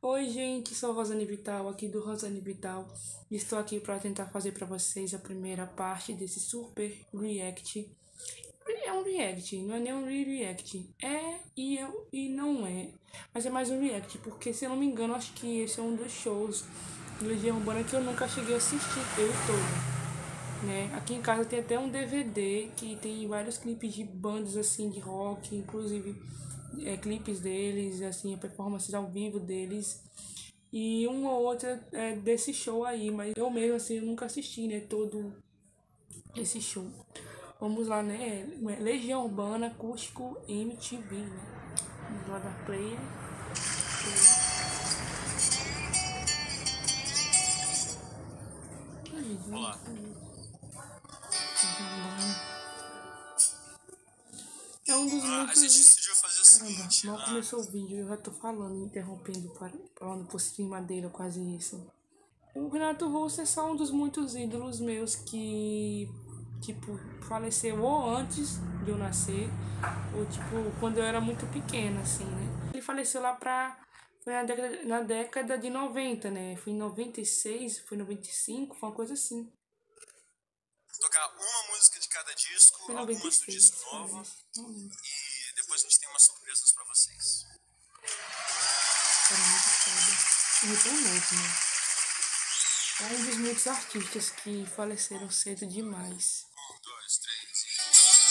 Oi, gente, sou Rosane Vital, aqui do Rosane Vital. Estou aqui para tentar fazer para vocês a primeira parte desse super react. É um react, não é nem um react. E não é. Mas é mais um react, porque se eu não me engano, acho que esse é um dos shows de Legião Urbana que eu nunca cheguei a assistir ele todo, né? Aqui em casa tem até um DVD que tem vários clipes de bandas assim de rock, inclusive clipes deles, assim, performances ao vivo deles e uma ou outra desse show aí, mas eu mesmo assim eu nunca assisti, né, todo esse show. Vamos lá, né? Legião Urbana Acústico MTV, né? Vamos lá da player. Olá. É um dos A gente muitos. decidiu fazer o seguinte. Mal começou o vídeo, eu já tô falando, interrompendo, falando por cima dele, quase isso. O Renato Russo é só um dos muitos ídolos meus que, tipo, faleceu ou antes de eu nascer, ou, tipo, quando eu era muito pequena, assim, né? Ele faleceu lá foi na década de 90, né? Foi em 96, foi em 95, foi uma coisa assim. Tocar uma música de cada disco, Foi em algumas do 96, disco novo. E depois a gente tem umas surpresas pra vocês. Era muito foda. Muito novo, né? É um dos muitos artistas que faleceram cedo demais. 1, 2, 3 e...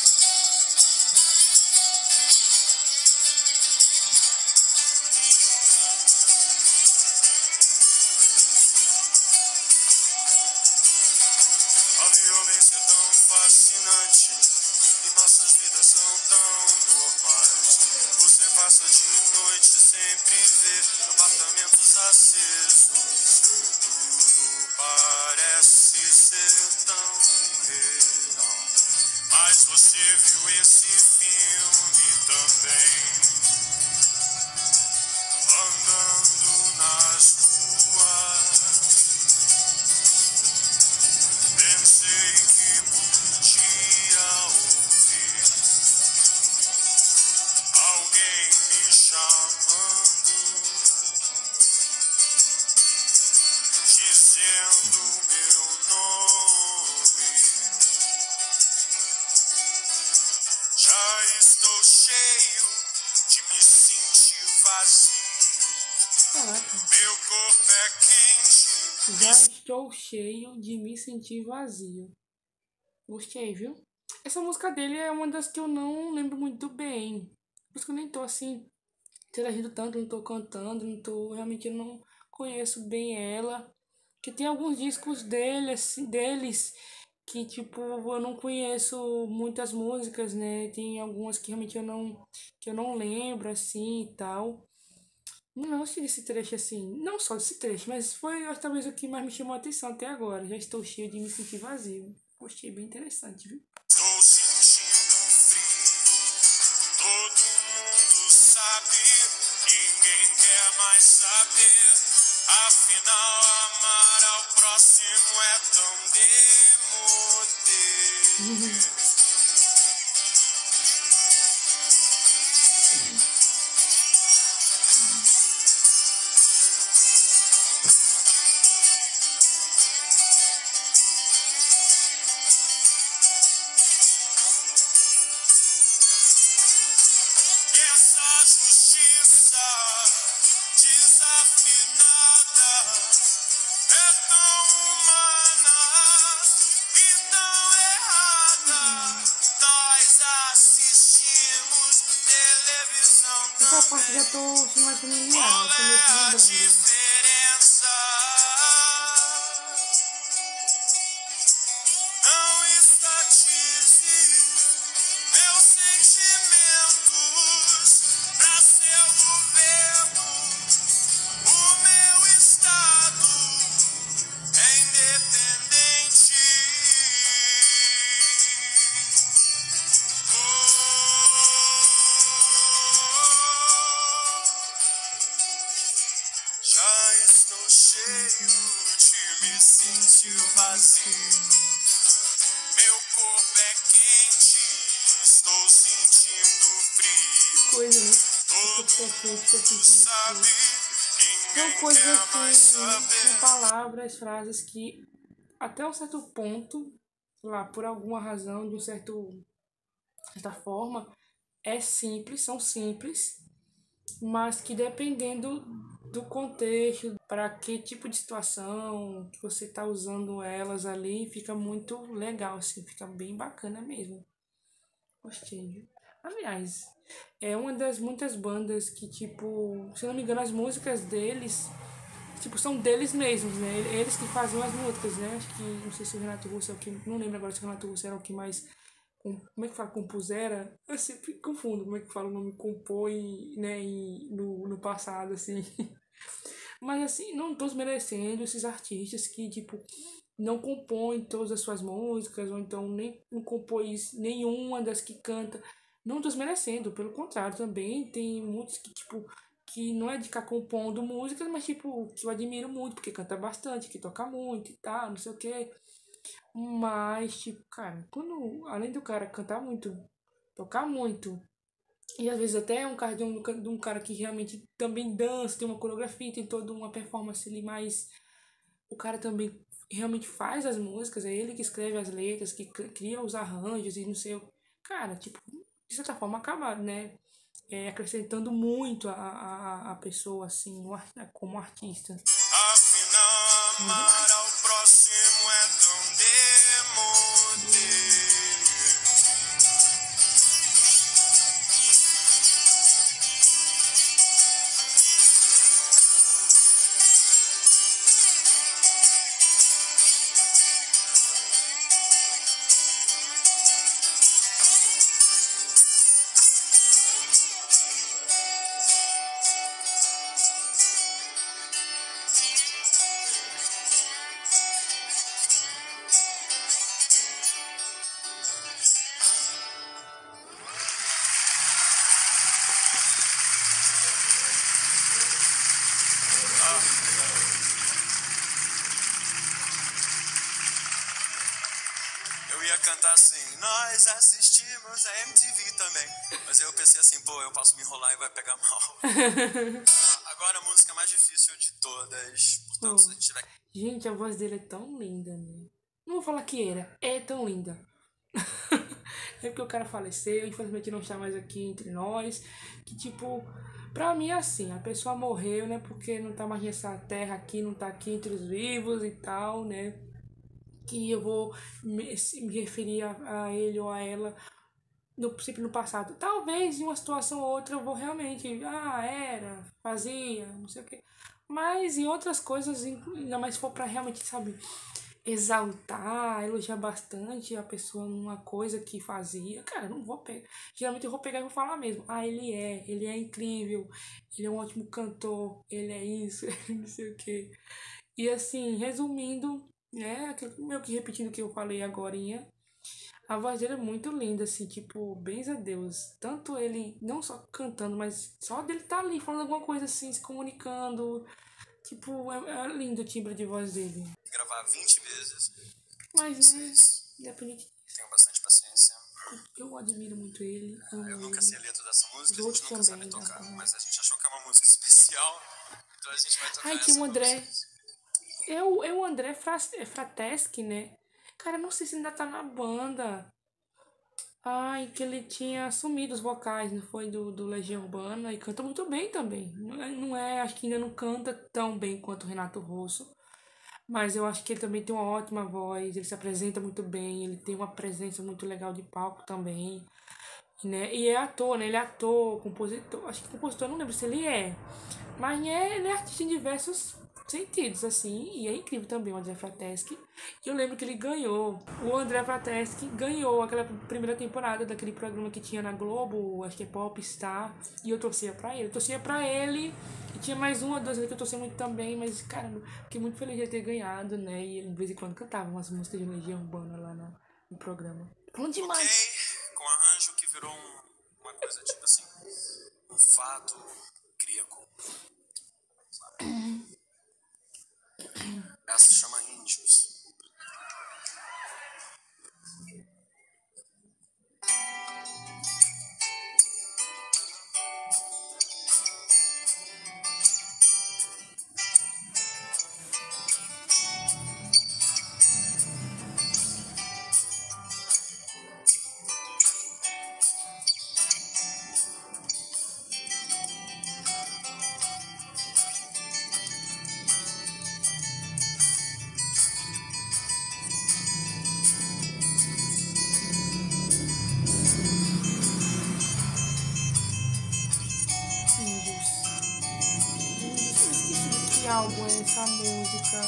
A violência é tão fascinante e nossas vidas são tão normais. Você passa de noite e sempre vê apartamentos acesos. Tudo parece ser tão real. Mas você viu esse filme também. Andando nas ruas, pensei que podia ouvir alguém me chamando, dizendo meu nome. Já estou cheio de me sentir vazio. Caraca. Meu corpo é quente. Já estou cheio de me sentir vazio. Gostei, viu? Essa música dele é uma das que eu não lembro muito bem. Por isso que eu nem tô assim, interagindo tanto, não tô cantando, não tô. Realmente eu não conheço bem ela. Que tem alguns discos dele, assim, deles que, tipo, eu não conheço muitas músicas, né? Tem algumas que realmente que eu não lembro, assim, e tal. Não gostei desse trecho, assim, não só desse trecho, mas foi talvez o que mais me chamou a atenção até agora. Já estou cheio de me sentir vazio. Gostei, bem interessante, viu? Estou sentindo frio, todo mundo sabe, ninguém quer mais saber. Afinal, amar ao próximo é tão demodê. Essa justiça desafinada é tão humana e tão errada. Nós assistimos televisão Essa parte também. já tô sendo mais familiar, Qual tô meio que é a lembrando. diferença? Não estatize meus sentimentos pra seu governo. O meu estado é independente. Já estou cheio de me sentir vazio. Meu corpo é quente, estou sentindo frio. Coisa, né? Todo Tô mundo sentindo sabe, frio. São coisas assim, são palavras, frases que até um certo ponto, sei lá, por alguma razão, de certa forma, são simples, mas que dependendo do contexto, para que tipo de situação que você está usando elas ali, fica muito legal, assim, fica bem bacana mesmo. Gostei, viu? Aliás, é uma das muitas bandas que, tipo, se não me engano, as músicas deles, tipo, são deles mesmos, né? Eles que fazem as músicas, né? Acho que, não sei se o Renato Russo é o que, não lembro agora se o Renato Russo era o que mais, como é que fala, compusera? Eu sempre confundo como é que fala o nome compõe, né, no passado, assim. Mas, assim, não tô desmerecendo esses artistas que, tipo, não compõem todas as suas músicas, ou então nem não compõe nenhuma das que canta. Não desmerecendo, pelo contrário, também tem muitos que, tipo, que não é de ficar compondo músicas, mas, tipo, que eu admiro muito, porque canta bastante, que toca muito e tal, não sei o quê. Mas, tipo, cara, quando, além do cara cantar muito, tocar muito, e às vezes até é um cara de um cara que realmente também dança, tem uma coreografia, tem toda uma performance ali mais. O cara também realmente faz as músicas, é ele que escreve as letras, que cria os arranjos e não sei o. Cara, tipo, de certa forma acaba, né? Acrescentando muito a pessoa, assim, como artista. Afinal, Bom amar demais. ao próximo é tão demodê. Eu ia cantar assim, nós assistimos a MTV também. Mas aí eu pensei assim, pô, eu posso me enrolar e vai pegar mal. Agora a música mais difícil de todas. Portanto, se a Oh, gente tiver. gente, a voz dele é tão linda, né? Não vou falar que era, é tão linda. É porque o cara faleceu, infelizmente não está mais aqui entre nós. Que tipo, pra mim é assim, a pessoa morreu, né? Porque não tá mais nessa terra aqui, não tá aqui entre os vivos e tal, né? Que eu vou me referir a ele ou a ela sempre no passado. Talvez em uma situação ou outra eu vou realmente, era, fazia, não sei o quê. Mas em outras coisas, ainda mais se for pra realmente, sabe, exaltar, elogiar bastante a pessoa numa coisa que fazia, cara, eu não vou pegar. Geralmente eu vou pegar e vou falar mesmo. Ele é incrível, ele é um ótimo cantor, ele é isso, não sei o quê. E assim, resumindo, meio que repetindo o que eu falei agora, a voz dele é muito linda, assim, tipo, bens a Deus. Tanto ele, não só cantando, mas só dele estar ali falando alguma coisa assim, se comunicando. Tipo, é lindo o timbre de voz dele. Gravar 20 vezes. Mas, né, Vocês independente disso, tenham bastante paciência. eu admiro muito ele, Eu amo nunca ele. sei a letra dessa Os música, a gente outros nunca sabe também, da tocar. banda. Mas a gente achou que é uma música especial, então a gente vai tocar Ai, tinha essa o pra André. vocês. O André Frateschi, né? Cara, não sei se ainda tá na banda. Ai, que ele tinha assumido os vocais, não foi? Do Legião Urbana. E canta muito bem também. Acho que ainda não canta tão bem quanto o Renato Russo. Mas eu acho que ele também tem uma ótima voz. Ele se apresenta muito bem. Ele tem uma presença muito legal de palco também. Né? E é ator, né? Ele é ator, compositor. Acho que compositor, não lembro se ele é. Mas ele é artista em diversos sentidos, assim. E é incrível também o André Frateschi. E eu lembro que ele ganhou. O André Frateschi ganhou aquela primeira temporada daquele programa que tinha na Globo, acho que é Popstar. E eu torcia pra ele. Eu torcia pra ele. E tinha mais um ou dois ali que eu torcia muito também. Mas, caramba, fiquei muito feliz de ter ganhado, né? E ele, de vez em quando, cantava umas músicas de Legião Urbana lá no programa. Falando Ok, demais. com arranjo que virou uma coisa tipo assim, um fado grego. Essa se chama Índios. álbum é essa música?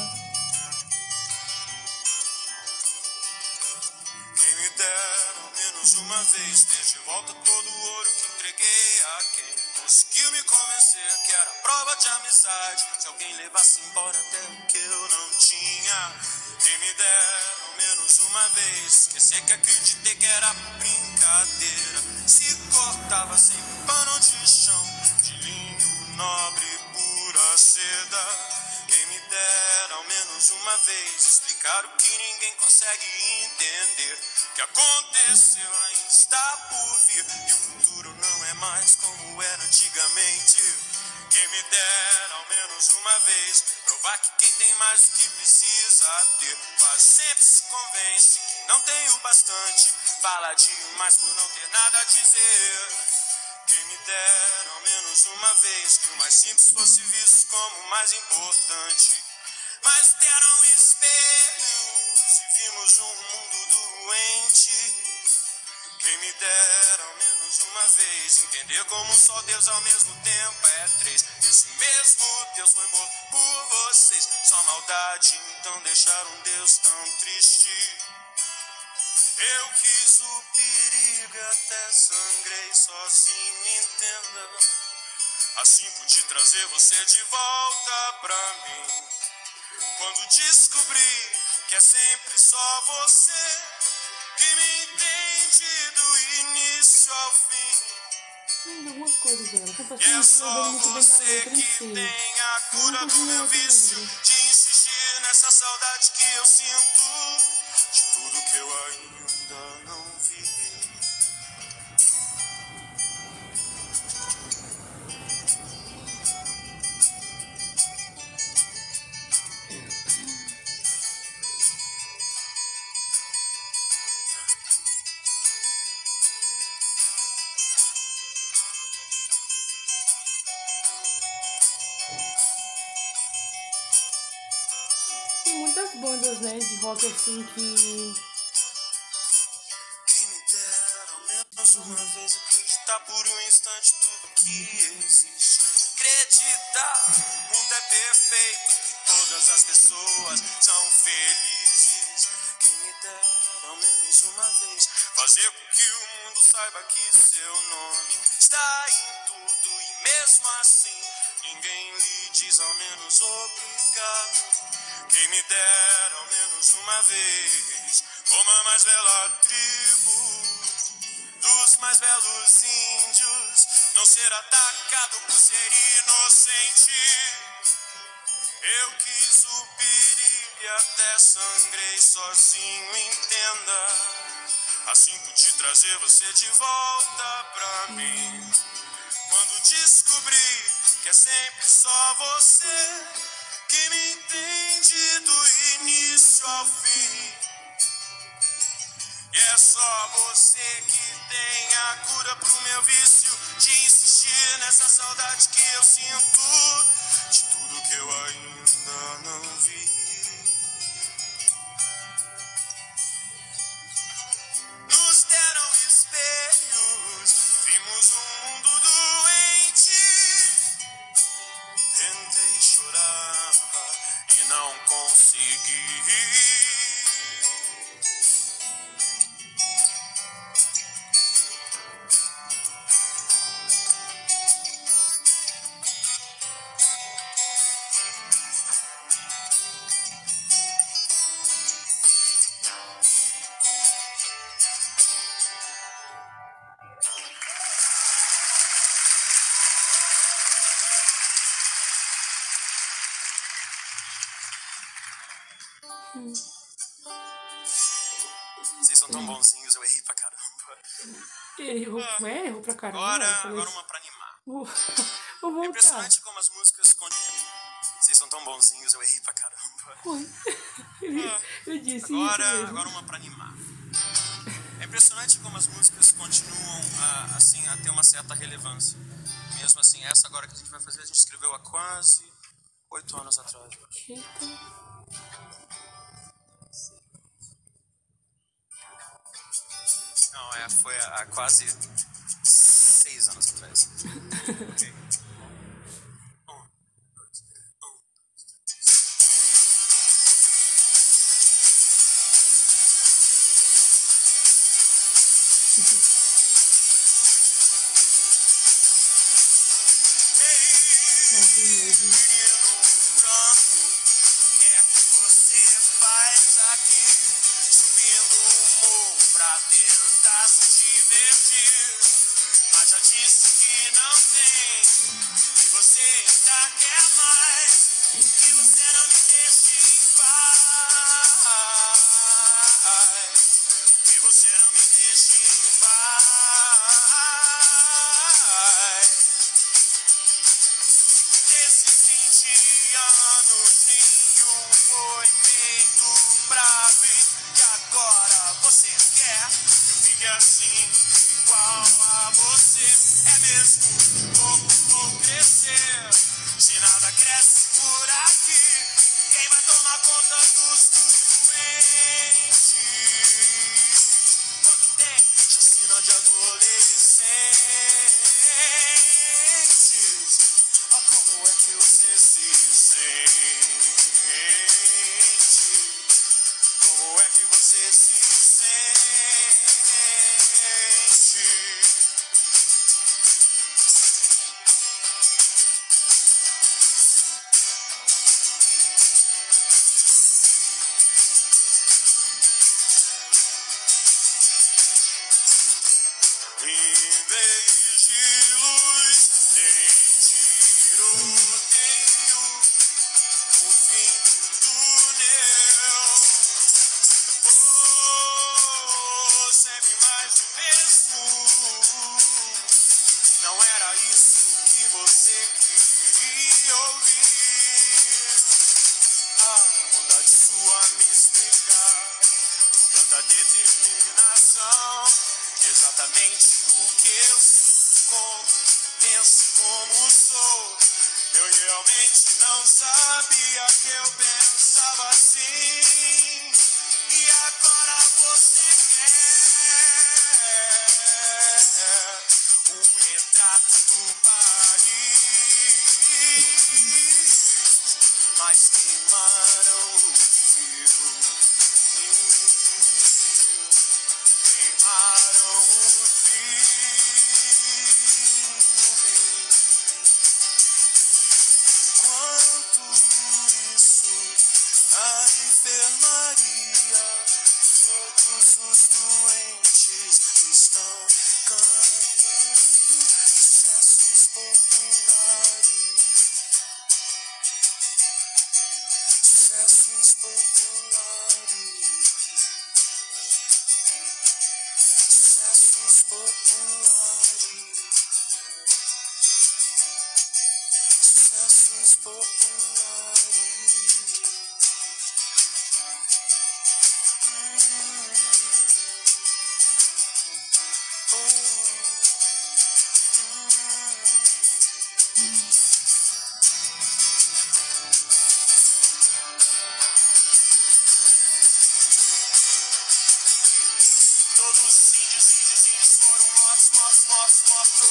Quem me dera ao menos uma vez ter de volta todo o ouro que entreguei a quem conseguiu me convencer que era prova de amizade. Se alguém levasse embora até o que eu não tinha. Quem me dera ao menos uma vez esquecer que acreditei que era brincadeira. Se cortava sempre pano de chão de linho nobre pura seda. Quem me dera ao menos uma vez explicar o que ninguém consegue entender. O que aconteceu ainda está por vir e o futuro não é mais como era antigamente. Quem me dera ao menos uma vez provar que quem tem mais do que precisa ter quase sempre se convence que não tem o bastante. Fala demais por não ter nada a dizer. Quem me dera ao menos uma vez que o mais simples fosse visto como o mais importante. Mas deram espelhos e vimos um mundo doente. Quem me dera ao menos uma vez entender como só Deus ao mesmo tempo é três. Esse mesmo Deus foi morto por vocês. Só maldade então deixaram Deus tão triste. Eu quis o perigo e até sangrei sozinho, entenda. Assim pude trazer você de volta pra mim. Quando descobri que é sempre só você que me entende do início ao fim. Algumas coisas dela. E é só você que tem a cura do meu vício de insistir nessa saudade que eu sinto de tudo que eu ainda não vi. Tem muitas bandas, né, de rock assim que... Quem me dera ao menos uma vez acreditar por um instante tudo que existe. Acreditar, o mundo é perfeito, que todas as pessoas são felizes. Quem me dera ao menos uma vez fazer com que o mundo saiba que seu nome está em tudo e mesmo assim ninguém lhe diz ao menos obrigado. Quem me dera ao menos uma vez como a mais bela tribo dos mais belos índios não ser atacado por ser inocente. Eu quis o perigo e até sangrei sozinho, entenda. Assim pude trazer você de volta pra mim. Quando descobri que é sempre só você que me entende do início ao fim. E é só você que tem a cura pro meu vício de insistir nessa saudade que eu sinto de tudo que eu ainda não vi. Nos deram espelhos, vimos um mundo doente. Tentei chorar e não consegui. Vocês são tão bonzinhos, eu errei pra caramba. Errou pra caramba. Agora uma pra animar. Vou É voltar. impressionante como as músicas Vocês são tão bonzinhos, eu errei pra caramba. Foi. Eu disse isso mesmo. Agora uma pra animar. É impressionante como as músicas continuam assim, a ter uma certa relevância. Mesmo assim, essa agora que a gente vai fazer, a gente escreveu há quase 8 anos atrás. Eu acho. Eita. Não, foi há quase 6 anos atrás. Ok. 1, 2, 1, 2. anozinho foi feito pra mim. E agora você quer que eu fique assim, igual a você? É mesmo pouco vou crescer. Se nada cresce por aqui, quem vai tomar conta dos doentes? Quando tem chacina de adolescentes, ó, como é que você se sente? Como é que você se sente? Em vez de luz, tem tiroteio no fim do túnel. Oh, sempre mais do mesmo. Não era isso que você queria ouvir. A bondade sua me explicar com tanta determinação. Exatamente o que eu sinto, como penso, como sou. Eu realmente não sabia que eu pensava assim. E agora você quer um retrato do país, mas queimaram o fio. Queimaram o filme. Enquanto isso, na enfermaria, todos os doentes estão cantando sucessos populares. Sucessos populares. Sucessos populares. Sucessos populares. Todos os índios foram mortos.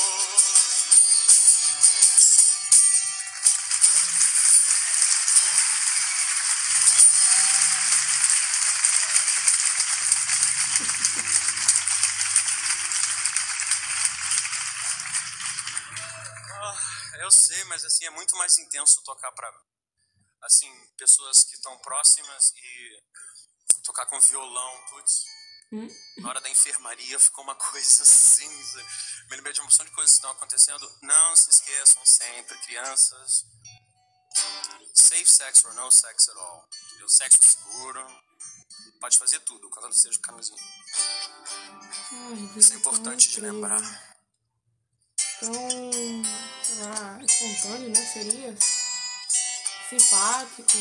Eu sei, mas assim, é muito mais intenso tocar pra, assim, pessoas que estão próximas e tocar com violão, putz. Na hora da enfermaria ficou uma coisa cinza. Me lembrei de uma opção de coisas que estão acontecendo. Não se esqueçam sempre, crianças. Safe sex or no sex at all. O sexo seguro. Pode fazer tudo, contanto que seja camisinha. Isso é importante de lembrar. Tão, sei lá, espontâneo, né? Seria simpático.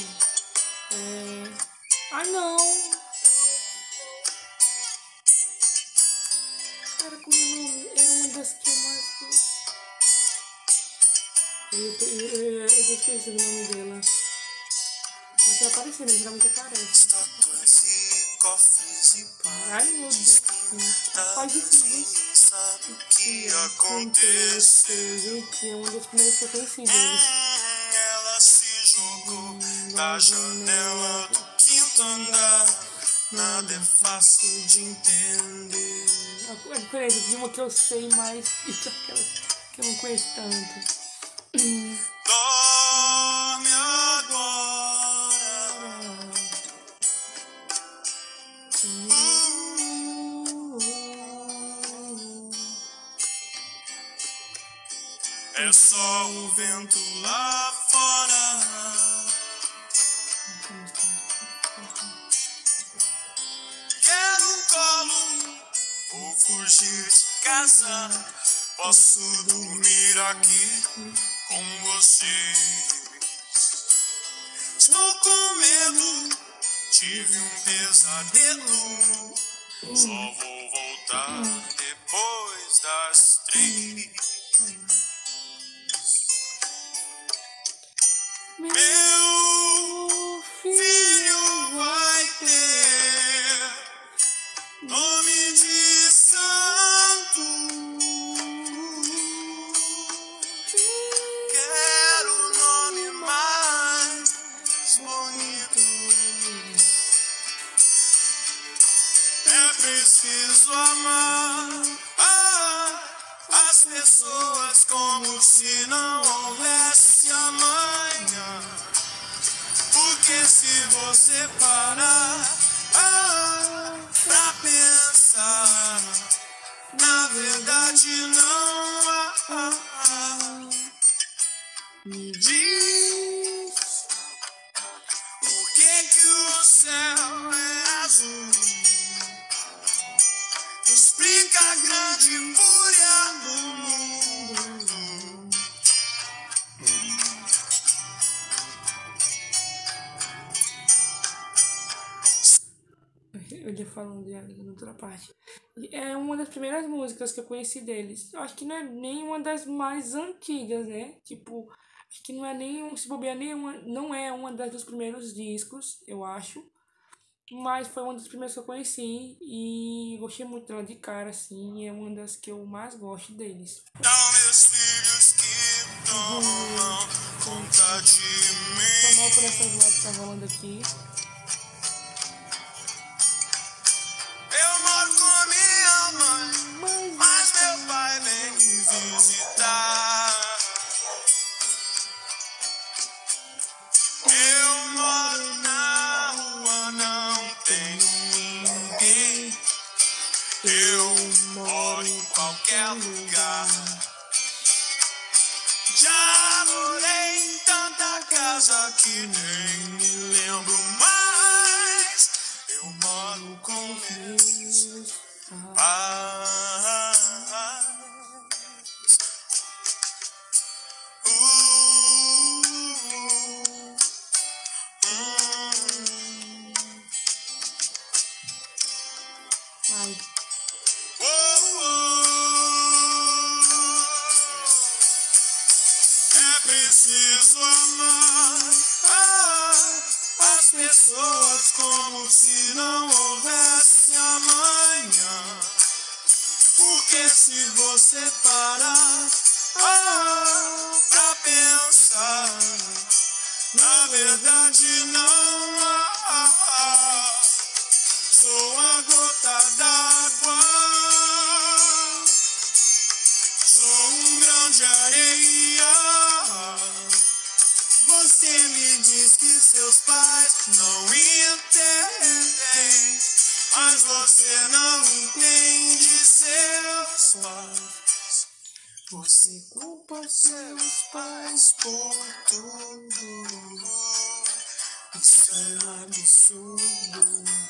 Ai, não! Era como o nome? Era uma das que eu mais gosto. Eu tô esquecendo o nome dela. Mas tá aparecendo, geralmente aparece. Estátuas e cofres e Ai, meu Deus. Rapaz, difícil. sabe o que aconteceu. Gente, é uma das primeiras que eu conheci deles. Ela se jogou da janela do quinto andar. Nada é fácil de entender. A diferença de uma que eu sei mais e daquela que eu não conheço tanto. Dorme agora. É só o vento lá fora. Quero um colo, vou fugir de casa. Posso dormir aqui com você. estou com medo. Tive um pesadelo. Só vou voltar depois das 3. Meu filho vai ter nome de santo. Quero o nome mais bonito. É preciso amar as pessoas como se não houvesse amanhã. Porque se você parar pra pensar, na verdade não há. Me diz por que o céu é azul. Explica a grande fúria do mundo. Eu já falando de outra parte. É uma das primeiras músicas que eu conheci deles. Eu acho que não é nem uma das mais antigas, né? Tipo, acho que não é nem, se bobear, não é uma dos primeiros discos, eu acho. Mas foi uma das primeiras que eu conheci e gostei muito dela de cara, assim. É uma das que eu mais gosto deles. São meus filhos que tomam conta de mim. Foi mal por essas vozes que tá rolando aqui. Eu moro com minha mãe, mas meu pai vem me visitar. Eu moro na rua, não tenho ninguém. Eu moro em qualquer lugar. Já morei em tanta casa que nem me lembro mais. Eu moro com meus pais. Ai, É preciso amar as pessoas como se não houvesse amanhã. Porque se você parar pra pensar, na verdade não há. Sou a gota d'água, sou um grão de areia. Você me diz que seus pais não entendem, mas você não entende seus pais. Você culpa seus pais por tudo. Isso é um absurdo.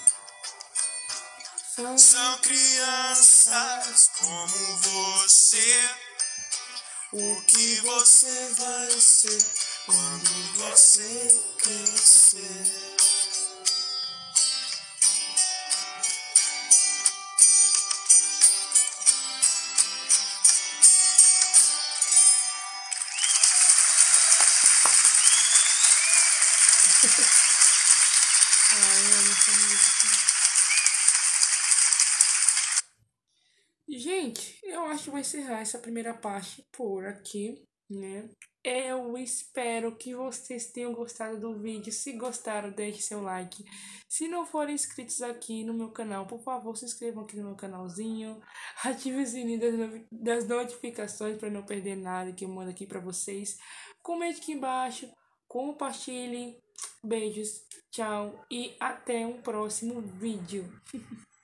São crianças como você. O que você vai ser quando você crescer? ai, eu amo essa música. Gente, eu acho que vou encerrar essa primeira parte por aqui, né? Eu espero que vocês tenham gostado do vídeo. Se gostaram, deixe seu like. Se não forem inscritos aqui no meu canal, por favor, se inscrevam aqui no meu canalzinho. Ative o sininho das notificações para não perder nada que eu mando aqui para vocês. Comente aqui embaixo, compartilhe. Beijos, tchau e até um próximo vídeo.